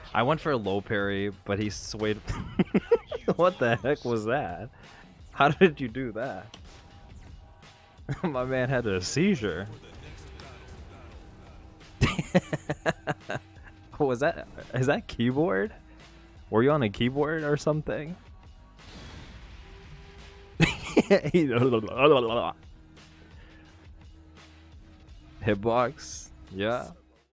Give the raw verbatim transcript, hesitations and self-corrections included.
I went for a low parry, but he swayed. What the heck was that? How did you do that? My man had a seizure. Was that? Is that keyboard? Were you on a keyboard or something? Hitbox? Yeah.